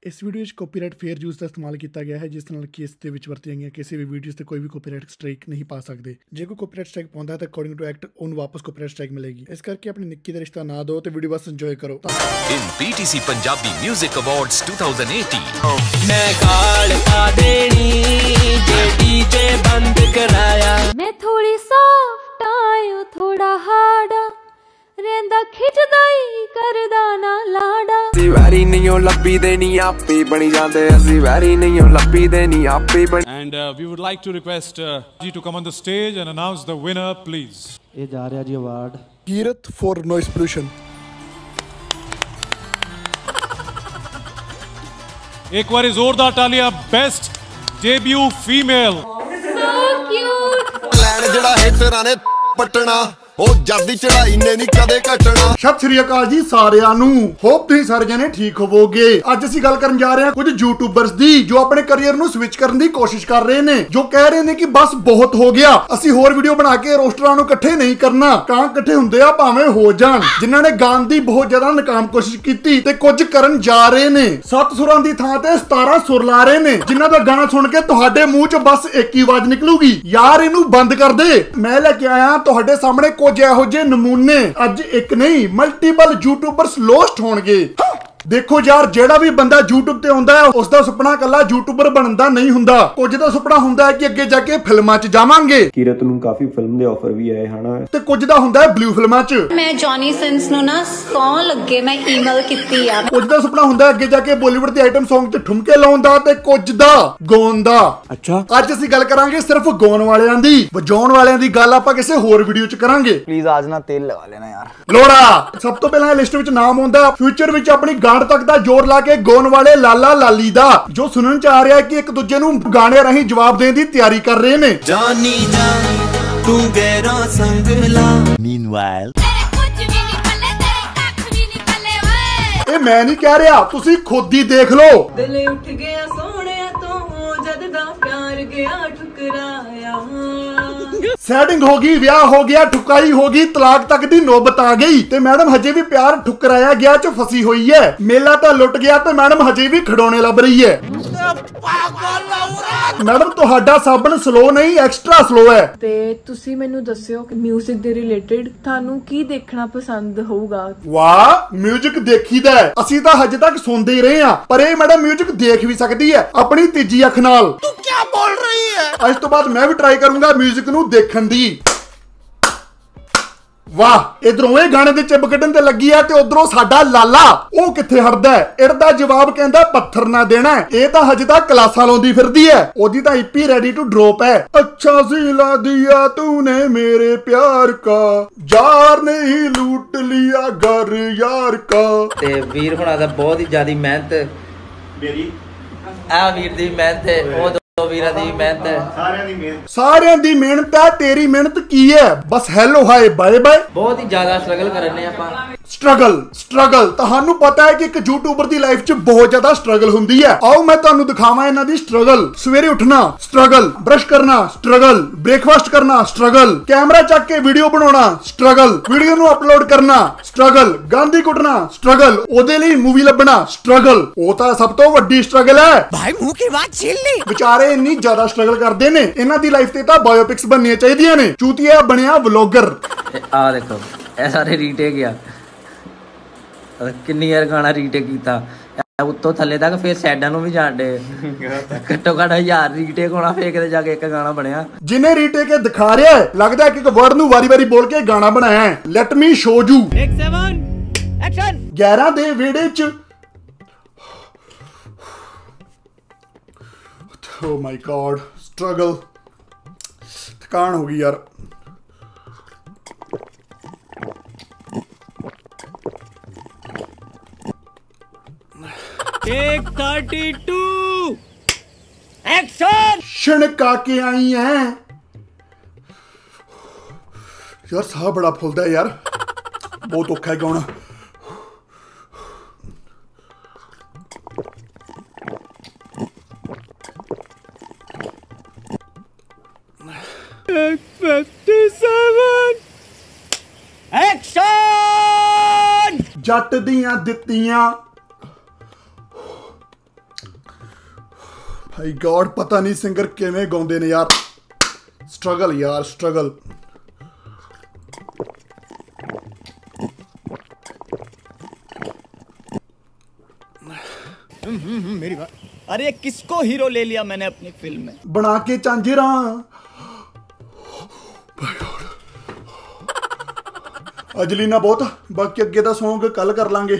इस वीडियो में copyright fair use का इस्तेमाल किया गया है, जिस नाल कि इस दे विच वरतियां गईयां किसी भी वीडियोस ते कोई भी कॉपीराइट स्ट्राइक नहीं पा सकते। जे कोई कॉपीराइट स्ट्राइक पाउंदा है तो अकॉर्डिंग टू एक्ट उन्हें वापस कॉपीराइट स्ट्राइक मिलेगी। इस करके अपनी निक्की दा रिश्ता ना दो ते वीडियो बस एंजॉय करो। इन पीटीसी पंजाबी म्यूजिक अवार्ड्स 2018 मैं गाल का देनी जे डीजे बंद कराया। मैं थोड़ी सॉफ्ट आयो थोड़ा हार्ड रेंदा खिचदा ही करदा ना लाड़ा। ਅਸੀਂ ਵੈਰੀ ਨਹੀਂ ਹੋ ਲੱਭੀ ਦੇਣੀ ਆਪੇ ਬਣੀ ਜਾਂਦੇ ਅਸੀਂ ਵੈਰੀ ਨਹੀਂ ਹੋ ਲੱਭੀ ਦੇਣੀ ਆਪੇ ਬਣੀ। And we would like to request Ji to come on the stage and announce the winner, please. ਇਹ ਜਾ ਰਿਹਾ ਜੀ award Kirat for noise pollution. एक बार जोरदार तालियां best debut female. So cute। ਲੈਣ ਜਿਹੜਾ ਹੇਟਰਾਂ ਨੇ ਪਟਣਾ ਉਹ ਜਦ ਦੀ ਚੜਾਈ ਨੇ ਨਹੀਂ ਕਦੇ ਘਟਣਾ। ਸਤਿ ਸ੍ਰੀ ਅਕਾਲ ਜੀ ਸਾਰਿਆਂ ਨੂੰ, ਹੋਪ ਤੁਸੀਂ ਸਾਰੇ ਜਣੇ ਠੀਕ ਹੋਵੋਗੇ। ਅੱਜ ਅਸੀਂ ਗੱਲ ਕਰਨ ਜਾ ਰਹੇ ਹਾਂ ਕੁਝ ਯੂਟਿਊਬਰਸ ਦੀ ਜੋ ਆਪਣੇ ਕੈਰੀਅਰ ਨੂੰ ਸਵਿਚ ਕਰਨ ਦੀ ਕੋਸ਼ਿਸ਼ ਕਰ ਰਹੇ ਨੇ, ਜੋ ਕਹਿ ਰਹੇ ਨੇ ਕਿ ਬਸ ਬਹੁਤ ਹੋ ਗਿਆ, ਅਸੀਂ ਹੋਰ ਵੀਡੀਓ ਬਣਾ ਕੇ ਰੋਸਟਰਾਂ ਨੂੰ ਇਕੱਠੇ ਨਹੀਂ ਕਰਨਾ। ਕਾਂ ਇਕੱਠੇ ਹੁੰਦੇ ਆ ਭਾਵੇਂ ਹੋ ਜਾਣ। ਜਿਨ੍ਹਾਂ ਨੇ ਗਾਣ ਦੀ ਬਹੁਤ ਜ਼ਿਆਦਾ ਨਾਕਾਮ ਕੋਸ਼ਿਸ਼ ਕੀਤੀ ਤੇ ਕੁਝ ਕਰਨ ਜਾ ਰਹੇ ਨੇ। 7 ਸੁਰਾਂ ਦੀ ਥਾਂ ਤੇ 17 ਸੁਰ ਲਾ ਰਹੇ ਨੇ, ਜਿਨ੍ਹਾਂ ਦਾ ਗਾਣਾ ਸੁਣ ਕੇ ਤੁਹਾਡੇ ਮੂੰਹ 'ਚ ਬਸ ਇੱਕ ਹੀ ਆਵਾਜ਼ ਨਿਕਲੂਗੀ, ਯਾਰ ਇਹਨੂੰ ਬੰਦ ਕਰ ਦੇ। ਮੈਂ ਲੈ ਕੇ ਆਇਆ ਤੁਹਾਡੇ ਸਾਹਮਣੇ ਕੁਝ ਇਹੋ ਜਿਹੇ ਨਮੂਨੇ। ਅੱਜ ਇੱਕ ਨਹੀਂ ਮਲਟੀਪਲ ਯੂਟਿਊਬਰਸ ਲੋਸਟ ਹੋਣਗੇ। देखो यार, जेड़ा भी बंदा यूट्यूब ते आउंदा है उसका सुपना कल्ला यूट्यूबर बनन दा नहीं हुंदा। कुछ दा सुपना हुंदा है कि अगे जाके फिल्मां च जावांगे। ਕੀਰਤ ਨੂੰ ਕਾਫੀ ਫਿਲਮ ਦੇ ਆਫਰ ਵੀ ਆਏ ਹਨ ते कुछ दा हुंदा है ब्लू फिल्मां च। मैं जॉनी सिंस नु ना सौ लगे मैं ईमेल कीती आ। कुछ दा सुपना हुंदा है अगे जाके बॉलीवुड दे आइटम सॉन्ग च ठुमके लाउण दा ते कुछ दा गाउण दा। अच्छा, ਅੱਜ ਅਸੀਂ ਗੱਲ ਕਰਾਂਗੇ ਸਿਰਫ ਗਾਉਣ ਵਾਲਿਆਂ ਦੀ। ਵਜਾਉਣ ਵਾਲਿਆਂ ਦੀ ਗੱਲ ਆਪਾਂ ਕਿਸੇ ਹੋਰ ਵੀਡੀਓ ਚ ਕਰਾਂਗੇ। ਪਲੀਜ਼ आज ਨਾ ਤੇਲ ਲਗਾ ਲੈਣਾ ਯਾਰ। ਲੋੜਾ ਸਭ ਤੋਂ ਪਹਿਲਾਂ ਲਿਸਟ ਵਿੱਚ ਨਾਮ ਆਉਂਦਾ ਫਿਊਚਰ ਵਿੱਚ ਆਪਣੀ ਗਾਣ ਤੱਕ ਦਾ ਜ਼ੋਰ ਲਾ ਕੇ ਗਾਉਣ ਵਾਲੇ ਲਾਲਾ ਲਾਲੀ ਦਾ, ਜੋ ਸੁਣਨ ਚ ਆ ਰਿਹਾ ਕਿ ਇੱਕ ਦੂਜੇ ਨੂੰ ਗਾਣੇ ਰਾਹੀਂ ਜਵਾਬ ਦੇਣ ਦੀ ਤਿਆਰੀ ਕਰ ਰਹੇ ਨੇ। ਜਾਨੀ ਜਾਨ ਤੂੰ ਗਹਿਰਾ ਸੰਗ ਲਾ। मीनवाइल ਇਹ ਮੈਂ ਨਹੀਂ ਕਹਿ ਰਿਹਾ, ਤੁਸੀਂ ਖੁਦ ਹੀ ਦੇਖ ਲਓ। ਦਿਲ ਉੱਠ ਗਿਆ ਸੋਹਣਿਆ ਤੋਂ ਜਦ ਦਾ ਪਿਆਰ ਗਿਆ ਠੁਕਰਾਇਆ। ਸੈਟਿੰਗ ਹੋ ਗਈ, ਵਿਆਹ ਹੋ ਗਿਆ, ਠੁਕਾਈ ਹੋ ਗਈ, ਤਲਾਕ ਤੱਕ ਦੀ ਨੌਬਤ ਆ ਗਈ ਤੇ ਮੈਡਮ ਹਜੇ ਵੀ ਪਿਆਰ ਠੁਕਰਾਇਆ ਗਿਆ ਚ ਫਸੀ ਹੋਈ ਹੈ। ਮੇਲਾ ਤਾਂ ਲੁੱਟ ਗਿਆ ਤੇ ਮੈਡਮ ਹਜੇ ਵੀ ਖਿਡੌਣੇ ਲੱਭ ਰਹੀ ਹੈ। ਮੈਡਮ ਤੁਹਾਡਾ ਸਾਬਣ ਸਲੋ ਨਹੀਂ ਐਕਸਟਰਾ ਸਲੋ ਹੈ। ਤੇ ਤੁਸੀਂ ਮੈਨੂੰ ਦੱਸਿਓ ਕਿ 뮤직 ਦੇ ਰਿਲੇਟਡ ਤੁਹਾਨੂੰ ਕੀ ਦੇਖਣਾ ਪਸੰਦ ਹੋਊਗਾ। ਵਾਹ, 뮤직 ਦੇਖੀਦਾ ਹੈ। ਅਸੀਂ ਤਾਂ ਹਜੇ ਤੱਕ ਸੁਣਦੇ ਹੀ ਰਹੇ ਹਾਂ, ਪਰ ਇਹ ਮੈਡਮ 뮤직 ਦੇਖ ਵੀ ਸਕਦੀ ਹੈ ਆਪਣੀ ਤੀਜੀ ਅੱਖ ਨਾਲ। ਤੂੰ ਕੀ ਬੋਲ ਰਹੀ ਹੈ? ਅੱਜ ਤੋਂ ਬਾਅਦ ਮੈਂ ਵੀ ਟਰਾਈ ਕਰੂੰਗਾ 뮤직 ਨੂੰ ਦੇਖਣ ਦੀ। ਵਾਹ, ਇਧਰੋਂ ਇਹ ਗਾਣੇ ਦੇ ਚਿੱਬ ਕੱਢਣ ਤੇ ਲੱਗੀ ਆ ਤੇ ਉਧਰੋਂ ਸਾਡਾ ਲਾਲਾ ਉਹ ਕਿੱਥੇ ਹਟਦਾ ਹੈ। ਇਹਦਾ ਜਵਾਬ ਕਹਿੰਦਾ ਪੱਥਰ ਨਾ ਦੇਣਾ। ਇਹ ਤਾਂ ਹਜੇ ਤੱਕ ਕਲਾਸਾਂ ਲਾਉਂਦੀ ਫਿਰਦੀ ਹੈ। ਉਹਦੀ ਤਾਂ ਈਪੀ ਰੈਡੀ ਟੂ ਡ੍ਰੌਪ ਹੈ। ਅੱਛਾ ਸੀ ਲਾ ਦਿਆ ਤੂਨੇ ਮੇਰੇ ਪਿਆਰ ਕਾ, ਯਾਰ ਨੇ ਹੀ ਲੂਟ ਲਿਆ ਘਰ ਯਾਰ ਕਾ। ਤੇ ਵੀਰ ਹੁਣਾਂ ਦਾ ਬਹੁਤ ਹੀ ਜ਼ਿਆਦਾ ਮਿਹਨਤ, ਮੇਰੀ ਆ ਵੀਰ ਦੀ ਮਿਹਨਤ ਹੈ, ਉਹ ਦੋ ਵੀਰਾਂ ਦੀ ਮਿਹਨਤ ਹੈ, ਸਾਰਿਆਂ ਦੀ ਮਿਹਨਤ ਹੈ। ਤੇਰੀ ਮਿਹਨਤ ਕੀ ਹੈ? ਬਸ ਹੈਲੋ ਹਾਏ ਬਾਏ ਬਾਏ। ਬਹੁਤ ਹੀ ਜ਼ਿਆਦਾ ਸਟਰਗਲ ਕਰਨੇ ਆਪਾਂ। ਸਟਰਗਲ ਤੁਹਾਨੂੰ ਪਤਾ ਹੈ ਕਿ ਇੱਕ ਯੂਟਿਊਬਰ ਦੀ ਲਾਈਫ 'ਚ ਬਹੁਤ ਜ਼ਿਆਦਾ ਸਟਰਗਲ ਹੁੰਦੀ ਹੈ। ਆਓ ਮੈਂ ਤੁਹਾਨੂੰ ਦਿਖਾਵਾਂ ਇਹਨਾਂ ਦੀ ਸਟਰਗਲ। ਸਵੇਰੇ ਉੱਠਣਾ ਸਟਰਗਲ, ਬ੍ਰਸ਼ ਕਰਨਾ ਸਟਰਗਲ, ਬ੍ਰੇਕਫਾਸਟ ਕਰਨਾ ਸਟਰਗਲ, ਕੈਮਰਾ ਚੱਕ ਕੇ ਵੀਡੀਓ ਬਣਾਉਣਾ ਸਟਰਗਲ, ਵੀਡੀਓ ਨੂੰ ਅਪਲੋਡ ਕਰਨਾ ਸਟਰਗਲ, ਗਾਂਧੀ ਕੁੱਟਣਾ ਸਟਰਗਲ, ਉਹਦੇ ਲਈ ਮੂਵੀ ਲੱਭਣਾ ਸਟਰਗਲ। ਉਹ ਤਾਂ ਸਭ ਤੋਂ ਵੱਡੀ ਸਟਰਗਲ ਹੈ। ਭਾਈ ਮੂੰਹ ਕੀ ਬਾਤ ਛੀਲ ਲਈ। ਵਿਚਾਰੇ ਇੰਨੀ ਜ਼ਿਆਦਾ ਸਟਰਗਲ ਕਰਦੇ ਨੇ, ਇਹਨਾਂ ਦੀ ਲਾਈਫ ਤੇ ਤਾਂ ਬਾਇਓਪਿਕਸ ਬਣਨੀਆਂ ਚਾਹੀਦੀਆਂ ਨੇ। ਚੂਤੀਆ ਬਣਿਆ ਵਲੌਗਰ। ਆ ਦੇਖੋ ਇਹ ਸਾਰੇ ਰੀਟੇਕ ਆ। ਕਿੰਨੀ ਵਾਰ ਗਾਣਾ ਰੀਟੇਕ ਕੀਤਾ, ਉੱਤੋਂ ਥੱਲੇ ਤੱਕ, ਫਿਰ ਸਾਈਡਾਂ ਨੂੰ ਵੀ ਜਾਣਦੇ। ਘੱਟੋ ਘੱਟ 1000 ਰੀਟੇਕ ਹੋਣਾ, ਫੇਰ ਕਿਤੇ ਜਾ ਕੇ ਇੱਕ ਗਾਣਾ ਬਣਿਆ। ਜਿਹਨੇ ਰੀਟੇਕ ਦਿਖਾ ਰਿਹਾ ਹੈ, ਲੱਗਦਾ ਹੈ ਕਿ ਇੱਕ ਵਰਡ ਨੂੰ ਵਾਰੀ-ਵਾਰੀ ਬੋਲ ਕੇ ਗਾਣਾ ਬਣਾਇਆ ਹੈ। Let me show you. 7 action. 11 ਦੇ ਵਿਹੜੇ 'ਚ ਓ ਮਾਈ ਗॉड, ਸਟਰਗਲ, ਥਕਾਨ ਹੋ ਗਈ ਯਾਰ। Take 32 action. ਛਣਕਾ ਕੇ ਆਈ ਐ ਯਾਰ, ਸਾਹ ਬੜਾ ਫੁੱਲਦਾ ਹੈ ਯਾਰ, ਬਹੁਤ ਔਖਾ ਹੈ ਗਾਉਣਾ। एक्शन। ਜੱਟ ਦੀਆਂ ਦਿੱਤੀਆਂ ਹਾਈ ਗॉड ਪਤਾ ਨਹੀਂ ਸਿੰਗਰ ਕਿਵੇਂ ਗਾਉਂਦੇ ਨੇ ਯਾਰ। ਸਟਰਗਲ ਯਾਰ ਸਟਰਗਲ। मेरी बात। अरे किसको हीरो ले लिया मैंने अपनी फिल्म में? बना के चांजेरा। अजलीना बहुत, बाकी अगे दा सॉन्ग कल कर लांगे।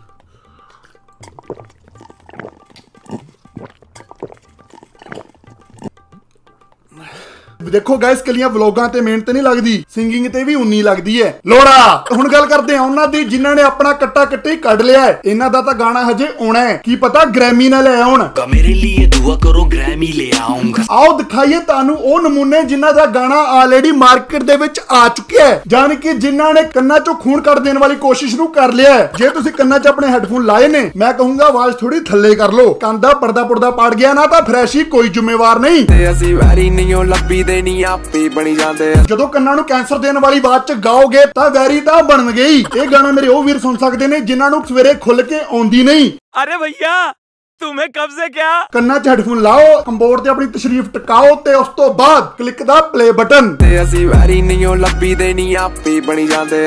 देखो गाइस कलियां व्लॉगां ते मेहनत नहीं लगदी, सिंगिंग ते भी उन्नी लगदी है। लोड़ा हुण गल करदे आ उन्हां दी जिन्हां ने अपना कट्टा कट्टी कढ लिया है। इन्हां दा तां गाना हजे आउणा है, की पता ग्रैमी ना ले आउण। मेरे लिए दुआ करो ग्रैमी ले आऊंगा। आओ दिखाइए तानू ओ नमूने जिन्हां दा गाना ऑलरेडी मार्केट दे विच आ चुकिया है, जान कि जिन्हां ने कन्ना चों खून कढ देण वाली कोशिश नू कर लिया है। जे तुसीं कन्ना च अपने हेडफोन लाए ने, मैं कहूंगा आवाज थोड़ी थल्ले कर लो। कंन दा पर्दा पुर्दा पाड़ गया ना तां फ्रैश ही कोई जिम्मेवार नहीं। ਅਸੀਂ ਵੈਰੀ ਨਹੀਂ ਹੋ ਲੱਭੀ ਦੇ ਨਹੀਂ ਆਪੇ ਬਣੀ ਜਾਂਦੇ। ਜਦੋਂ ਕੰਨਾਂ ਨੂੰ ਕੈਂਸਰ ਦੇਣ ਵਾਲੀ ਆਵਾਜ਼ ਚ ਗਾਓਗੇ ਤਾਂ ਵੈਰੀ ਤਾਂ ਬਣ ਗਈ। ਇਹ ਗਾਣਾ ਮੇਰੇ ਉਹ ਵੀਰ ਸੁਣ ਸਕਦੇ ਨੇ ਜਿਨ੍ਹਾਂ ਨੂੰ ਸਵੇਰੇ ਖੁੱਲ ਕੇ ਆਉਂਦੀ ਨਹੀਂ। अरे भैया तुम्हें कब से क्या? ਕੰਨਾਂ 'ਚ ਹੈਡਫੋਨ ਲਾਓ, ਕੰਬੋਰਡ ਤੇ ਆਪਣੀ ਤਸ਼ਰੀਫ ਟਿਕਾਓ ਤੇ ਉਸ ਤੋਂ ਬਾਅਦ ਕਲਿੱਕ ਦਾ ਪਲੇ ਬਟਨ। ਤੇ ਅਸੀਂ ਵੈਰੀ ਨਹੀਂ ਹੋ ਲੱਭੀ ਦੇ ਨਹੀਂ ਆਪੇ ਬਣੀ ਜਾਂਦੇ।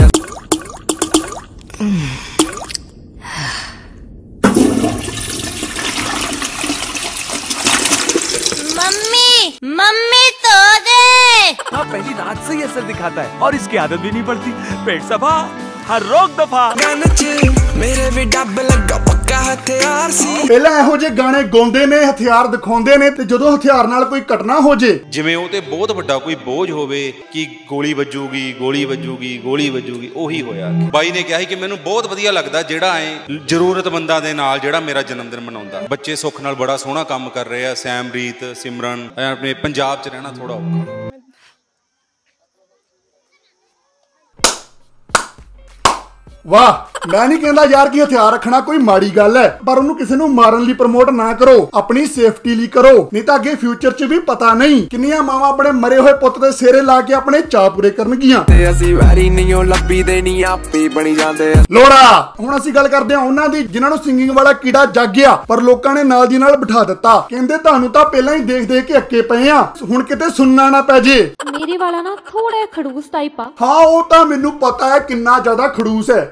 मम्मी तो दे। हाँ पहली रात से ही असर दिखाता है और इसकी आदत भी नहीं पड़ती। पेट सफा हर रोग दफा। मेरे भी डब लगा पक्का हथियार सी। ਪਹਿਲਾਂ ਇਹੋ ਜਿਹੇ ਗਾਣੇ ਗਾਉਂਦੇ ਨੇ, ਹਥਿਆਰ ਦਿਖਾਉਂਦੇ ਨੇ ਤੇ ਜਦੋਂ ਹਥਿਆਰ ਨਾਲ ਕੋਈ ਘਟਨਾ ਹੋ ਜੇ, ਜਿਵੇਂ ਉਹ ਤੇ ਬਹੁਤ ਵੱਡਾ ਕੋਈ ਬੋਝ ਹੋਵੇ ਕਿ ਗੋਲੀ ਵੱਜੂਗੀ ਗੋਲੀ ਵੱਜੂਗੀ ਗੋਲੀ ਵੱਜੂਗੀ, ਉਹੀ ਹੋਇਆ। ਬਾਈ ਨੇ ਕਿਹਾ ਸੀ ਕਿ ਮੈਨੂੰ ਬਹੁਤ ਵਧੀਆ ਲੱਗਦਾ ਜਿਹੜਾ ਐ ਜ਼ਰੂਰਤਮੰਦਾਂ ਦੇ ਨਾਲ ਜਿਹੜਾ ਮੇਰਾ ਜਨਮ ਦਿਨ ਮਨਾਉਂਦਾ। ਬੱਚੇ ਸੁੱਖ ਨਾਲ ਬੜਾ ਸੋਹਣਾ ਕੰਮ ਕਰ ਰਹੇ ਆ, ਸੈਮਰੀਤ ਸਿਮਰਨ। ਆਪਣੇ ਪੰਜਾਬ 'ਚ ਰਹਿਣਾ ਥੋੜਾ ਔਖਾ। ਵਾਹ ਮੈਂ ਨਹੀਂ ਕਹਿੰਦਾ ਯਾਰ ਕਿ ਹਥਿਆਰ ਰੱਖਣਾ ਕੋਈ ਮਾੜੀ ਗੱਲ ਹੈ, ਪਰ ਉਹਨੂੰ ਕਿਸੇ ਨੂੰ ਮਾਰਨ ਲਈ ਪ੍ਰਮੋਟ ਨਾ ਕਰੋ, ਆਪਣੀ ਸੇਫਟੀ ਲਈ ਕਰੋ। ਨਹੀਂ ਤਾਂ ਅੱਗੇ ਫਿਊਚਰ 'ਚ ਵੀ ਪਤਾ ਨਹੀਂ ਕਿੰਨੀਆਂ ਮਾਵਾਂ ਆਪਣੇ ਮਰੇ ਹੋਏ ਪੁੱਤ ਦੇ ਸਿਰੇ ਲਾ ਕੇ ਆਪਣੇ ਚਾਅ ਪੂਰੇ ਕਰਨਗੀਆਂ। ਤੇ ਅਸੀਂ ਵੈਰੀ ਨਹੀਂ ਹੋ ਲੱਭੀ ਦੇ ਨਹੀਂ ਆਪੇ ਬਣੀ ਜਾਂਦੇ। ਲੋੜਾ ਹੁਣ ਅਸੀਂ ਗੱਲ ਕਰਦੇ ਹਾਂ ਉਹਨਾਂ ਦੀ ਜਿਨ੍ਹਾਂ ਨੂੰ ਸਿੰਗਿੰਗ ਵਾਲਾ ਕੀੜਾ ਜਾਗ ਗਿਆ, ਪਰ ਲੋਕਾਂ ਨੇ ਨਾਲ ਦੀ ਨਾਲ ਬਿਠਾ ਦਿੱਤਾ। ਕਹਿੰਦੇ ਤੁਹਾਨੂੰ ਤਾਂ ਪਹਿਲਾਂ ਹੀ ਦੇਖ ਦੇਖ ਕੇ ਅੱਕੇ ਪਏ ਆ, ਹੁਣ ਕਿਤੇ ਸੁਣਨਾ ਨਾ ਪੈ ਜੇ। ਮੇਰੇ ਵਾਲਾ ਨਾ ਥੋੜਾ ਖੜੂਸ ਟਾਈਪ ਆ। ਹਾਂ ਉਹ ਤਾਂ ਮੈਨੂੰ ਪਤਾ ਹੈ ਕਿੰਨਾ ਜ਼ਿਆਦਾ ਖੜੂਸ ਹੈ।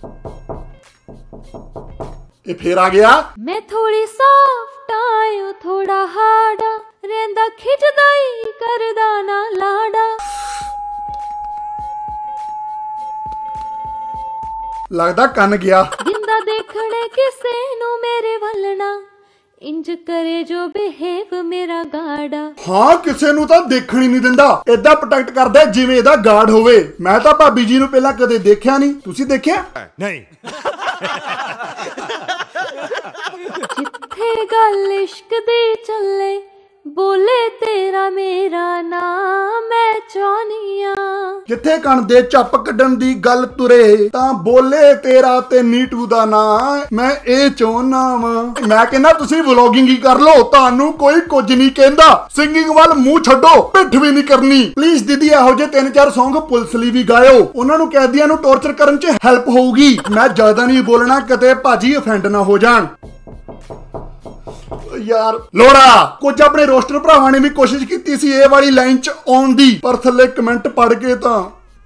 ਇਹ ਫੇਰ ਆ ਗਿਆ। ਮੈਂ ਥੋੜੀ ਸੌਫਟ ਆਇਓ ਥੋੜਾ ਹਾਰਡਾ, ਰਹਿੰਦਾ ਖਿੱਚਦਾ ਹੀ ਕਰਦਾ ਨਾ ਲਾੜਾ। ਲੱਗਦਾ ਕੰਨ ਗਿਆ। ਜਿੰਦਾ ਦੇਖਣੇ ਕਿਸੇ ਨੂੰ ਮੇਰੇ ਵੱਲ ਨਾ, ਇੰਜ ਕਰੇ ਜੋ ਬਿਹੇਵ ਮੇਰਾ ਗਾੜਾ। ਹਾਂ ਕਿਸੇ ਨੂੰ ਤਾਂ ਦੇਖਣ ਹੀ ਨਹੀਂ ਦਿੰਦਾ, ਏਦਾਂ ਪ੍ਰੋਟੈਕਟ ਕਰਦਾ ਜਿਵੇਂ ਇਹਦਾ ਗਾਰਡ ਹੋਵੇ। ਮੈਂ ਤਾਂ ਭਾਬੀ ਜੀ ਨੂੰ ਪਹਿਲਾਂ ਕਦੇ ਦੇਖਿਆ ਨਹੀਂ, ਤੁਸੀਂ ਦੇਖਿਆ? ਨਹੀਂ। ਜਿੱਥੇ ਗੱਲ ਇਸ਼ਕ ਦੀ ਚੱਲੇ, ਬੋਲੇ ਤੇਰਾ ਮੇਰਾ ਨਾਮ ਮੈਂ ਚਾਹੁੰਦੀ ਆ। ਜਿੱਥੇ ਕਣ ਦੇ ਚੱਪ ਕੱਢਣ ਦੀ ਗੱਲ ਤੁਰੇ, ਤਾਂ ਬੋਲੇ ਤੇਰਾ ਤੇ ਨੀਟੂ ਦਾ ਨਾਂ ਮੈਂ ਇਹ ਚਾਹੁੰਨਾ ਵਾਂ। ਮੈਂ ਕਹਿੰਦਾ ਤੁਸੀਂ ਵਲੌਗਿੰਗ ਹੀ ਕਰ ਲਓ, ਤੁਹਾਨੂੰ ਕੋਈ ਕੁਝ ਨਹੀਂ ਕਹਿੰਦਾ। ਸਿੰਗਿੰਗ ਵੱਲ ਮੂੰਹ ਛੱਡੋ, ਪਿੱਠ ਵੀ ਨਹੀਂ ਕਰਨੀ। ਪਲੀਜ਼ ਦੀਦੀ ਇਹੋ ਜਿਹੇ 3-4 ਸੌਂਗ ਪੁਲਿਸ ਲਈ ਵੀ ਗਾਇਓ, ਉਹਨਾਂ ਨੂੰ ਕੈਦੀਆਂ ਨੂੰ ਟੌਰਚਰ ਕਰਨ 'ਚ ਹੈਲਪ ਹੋਊਗੀ। ਮੈਂ ਜ਼ਿਆਦਾ ਨਹੀਂ ਬੋਲਣਾ, ਕਿਤੇ ਭਾਜੀ ਅਫੈਂਡ ਨਾ ਹੋ ਜਾਣ। ਯਾਰ ਲੋੜਾ ਕੁਝ ਆਪਣੇ ਰੋਸਟਰ ਭਰਾਵਾਂ ਨੇ ਵੀ ਕੋਸ਼ਿਸ਼ ਕੀਤੀ ਸੀ ਇਹ ਵਾਲੀ ਲਾਈਨ 'ਚ ਆਉਣ ਦੀ, ਪਰ ਥੱਲੇ ਕਮੈਂਟ ਪੜ ਕੇ ਤਾਂ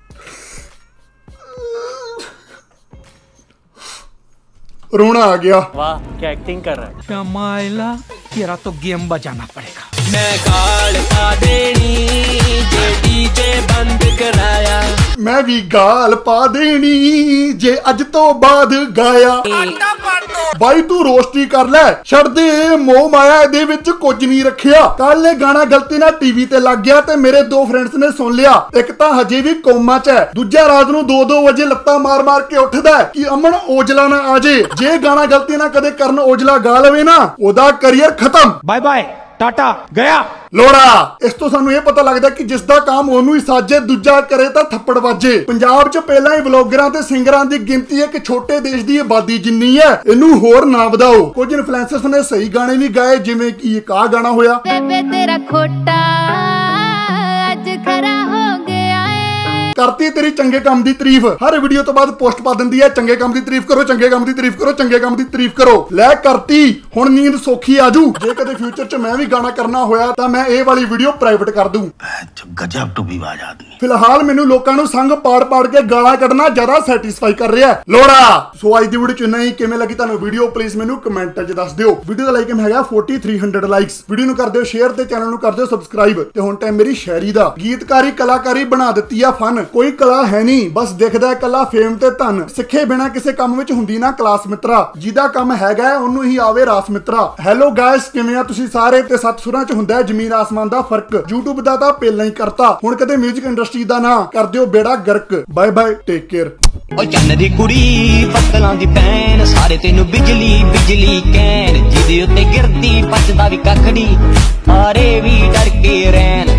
रोना आ गया। वाह क्या एक्टिंग कर रहा है। कमाइला तेरा तो गेम बजाना पड़ेगा। मैं गाल पा देनी जे डीजे बंद कराया। मैं भी गाल पा देनी जे अज तो बाद गाया। ਬਾਈ ਤੂੰ ਰੋਸਟੀ ਕਰ ਲੈ, ਛੱਡ ਦੇ ਮੋਹ ਮਾਇਆ, ਇਹਦੇ ਵਿੱਚ ਕੁਝ ਨਹੀਂ ਰੱਖਿਆ। ਕੱਲ ਇਹ ਗਾਣਾ ਗਲਤੀ ਨਾਲ ਟੀਵੀ ਤੇ ਲੱਗ ਗਿਆ ਤੇ ਮੇਰੇ 2 ਫਰੈਂਡਸ ਨੇ ਸੁਣ ਲਿਆ। ਇੱਕ ਤਾਂ ਹਜੇ ਵੀ ਕੋਮਾ 'ਚ ਹੈ, ਦੂਜਾ ਰਾਤ ਨੂੰ 2-2 ਵਜੇ ਲੱਤਾਂ ਮਾਰ-ਮਾਰ ਕੇ ਉੱਠਦਾ ਕਿ ਅਮਨ ਔਜਲਾ ਨਾ ਆ ਜੇ। ਜੇ ਗਾਣਾ ਗਲਤੀ ਨਾਲ ਕਦੇ ਕਰਨ ਔਜਲਾ ਗਾ ਲਵੇ ਨਾ, ਉਹਦਾ ਕਰੀਅਰ ਖਤਮ। ਬਾਏ ਬਾਏ टाटा गया। ਲੋੜਾ ਇਸ ਤੋਂ ਸਾਨੂੰ ਇਹ ਪਤਾ ਲੱਗਦਾ ਕਿ ਜਿਸ ਦਾ ਕੰਮ ਉਹਨੂੰ ਹੀ ਸਾਜੇ, ਦੂਜਾ ਕਰੇ ਤਾਂ ਥੱਪੜ ਵਾਜੇ। ਪੰਜਾਬ 'ਚ ਪਹਿਲਾਂ ਹੀ ਵਲੌਗਰਾਂ ਤੇ ਸਿੰਗਰਾਂ ਦੀ ਗਿਣਤੀ ਇੱਕ ਛੋਟੇ ਦੇਸ਼ ਦੀ ਆਬਾਦੀ ਜਿੰਨੀ ਹੈ, ਇਹਨੂੰ ਹੋਰ ਨਾ ਵਧਾਓ। ਕੁਝ ਇਨਫਲੂਐਂਸਰਸ ਨੇ ਸਹੀ ਗਾਣੇ ਵੀ ਗਾਏ, ਜਿਵੇਂ ਕਿ ਇੱਕ ਆਹ ਗਾਣਾ ਹੋਇਆ। ਬੇਬੇ ਤੇਰਾ ਖੋਟਾ ਅੱਜ ਖਰਾ ਹੋ ਗਿਆ ਏ। ਕਰਤੀ ਤੇਰੀ ਚੰਗੇ ਕੰਮ ਦੀ ਤਾਰੀਫ। ਹਰ ਵੀਡੀਓ ਤੋਂ ਬਾਅਦ ਪੋਸਟ ਪਾ ਦਿੰਦੀ ਹੈ ਚੰਗੇ ਕੰਮ ਦੀ ਤਾਰੀਫ ਕਰੋ, ਚੰਗੇ ਕੰਮ ਦੀ ਤਾਰੀਫ ਕਰੋ, ਚੰਗੇ ਕੰਮ ਦੀ ਤਾਰੀਫ ਕਰੋ। ਲੈ ਕਰਤੀ, ਹੁਣ ਨੀਂਦ ਸੌਖੀ ਆਜੂ। ਜੇ ਕਦੇ ਫਿਊਚਰ 'ਚ ਮੈਂ ਵੀ ਗਾਣਾ ਕਰਨਾ ਹੋਇਆ ਤਾਂ ਮੈਂ ਇਹ ਵਾਲੀ ਵੀਡੀਓ ਪ੍ਰਾਈਵੇਟ ਕਰ ਦੂੰ। ਗਜਬ ਟੁੱਬੀਬਾਜ਼ ਆਦਮੀ। ਫਿਲਹਾਲ ਮੈਨੂੰ ਲੋਕਾਂ ਨੂੰ ਸੰਗ ਪਾੜ ਕੇ ਗਾਲਾਂ ਕੱਢਣਾ ਜ਼ਿਆਦਾ ਸੈਟੀਸਫਾਈ ਕਰ ਰਿਹਾ ਲੋੜਾ। ਸੋ ਅੱਜ ਦੀ ਵੀਡੀਓ 'ਚ ਇੰਨਾ ਹੀ। ਕਿਵੇਂ ਲੱਗੀ ਤੁਹਾਨੂੰ ਵੀਡੀਓ ਪਲੀਜ਼ ਮੈਨੂੰ ਕਮੈਂਟ 'ਚ ਦੱਸ ਦਿਓ। ਵੀਡੀਓ ਦਾ ਲਾਈਕ ਹੈਗਾ 4300 ਲਾਈਕਸ। ਵੀਡੀਓ ਨੂੰ ਕਰ ਦਿਓ ਸ਼ੇਅਰ ਤੇ ਚੈਨਲ ਨੂੰ ਕਰ ਦਿਓ ਸਬਸਕ੍ਰਾਈਬ। ਤੇ ਹੁਣ ਟਾਈਮ ਮੇਰੀ ਸ਼ਾਇਰੀ ਦਾ। ਗੀਤਕਾਰੀ ਕਲਾਕਾਰੀ ਬਣਾ ਦਿੱਤੀ ਆ ਫਨ, ਕੋਈ ਕਲਾ ਹੈ ਨਹੀਂ ਬਸ ਦਿਖਦਾ ਕੱਲਾ ਫੇਮ ਤੇ ਧਨ। ਸਿੱਖੇ ਬਿਨਾ ਕਿਸੇ ਕੰਮ ਵਿੱਚ ਹੁੰਦੀ ਨਾ ਕਲਾਸ ਮਿੱਤਰਾ, ਜਿਹਦਾ ਕੰਮ ਹੈਗਾ ਉਹਨੂੰ ਹੀ ਆਵੇ ਰਾਸ ਮਿੱਤਰਾ। ਹੈਲੋ ਗਾਇਸ, ਕਿਵੇਂ ਆ ਤੁਸੀਂ ਸਾਰੇ? ਤੇ ਸੱਤ ਸੁਰਾਂ 'ਚ ਹੁੰਦਾ ਜ਼ਮੀਨ ਆਸਮਾਨ ਦਾ ਫਰਕ। YouTube ਦਾ ਤਾਂ ਪਹਿਲਾਂ ਹੀ ਕਰਤਾ, ਹੁਣ ਕਦੇ 뮤직 ਇੰਡਸਟਰੀ ਦਾ ਨਾ ਕਰ ਦਿਓ ਬੇੜਾ ਗਰਕ। Bye bye, take care. ਓ ਚੰਨ ਦੀ ਕੁੜੀ ਬੱਦਲਾਂ ਦੀ ਭੈਣ, ਸਾਰੇ ਤੈਨੂੰ ਬਿਜਲੀ ਬਿਜਲੀ ਕਹਿਣ। ਜਿਹਦੇ ਉੱਤੇ ਗਿਰਦੀ ਪੱਜਦਾ ਵੀ ਕੱਖ ਨੀ, ਸਾਰੇ ਵੀ ਡਰ ਕੇ ਰਹਿਣ।